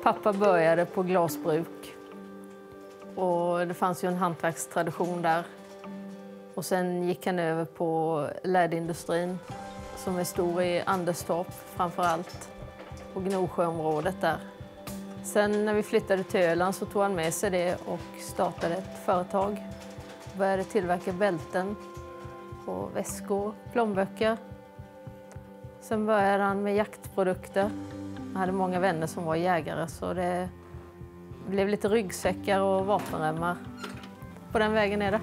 Pappa började på glasbruk och det fanns ju en hantverkstradition där. Och sen gick han över på läderindustrin som är stor i Anderstorp framför allt, på Gnosjöområdet där. Sen när vi flyttade till Öland så tog han med sig det och startade ett företag. Började tillverka bälten och väskor, plånböcker. Sen började han med jaktprodukter. Jag hade många vänner som var jägare så det blev lite ryggsäckar och vapenremmar. På den vägen är det.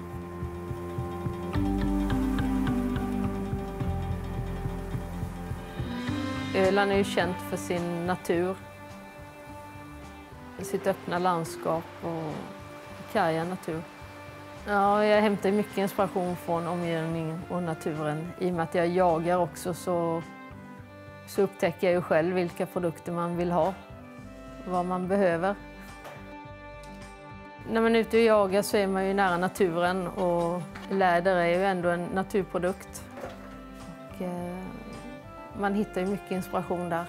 Öland är ju känt för sin natur, sitt öppna landskap och karga natur. Ja, jag hämtar mycket inspiration från omgivningen och naturen. I och med att jag jagar också så upptäcker jag ju själv vilka produkter man vill ha, vad man behöver. När man är ute och jagar så är man ju nära naturen och läder är ju ändå en naturprodukt. Och, man hittar ju mycket inspiration där.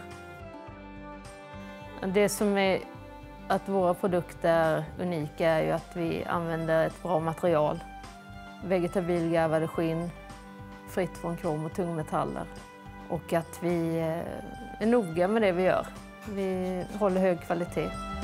Det som är att våra produkter är unika är ju att vi använder ett bra material. Vegetabilgarvade skinn, fritt från krom och tungmetaller. Och att vi är noga med det vi gör. Vi håller hög kvalitet.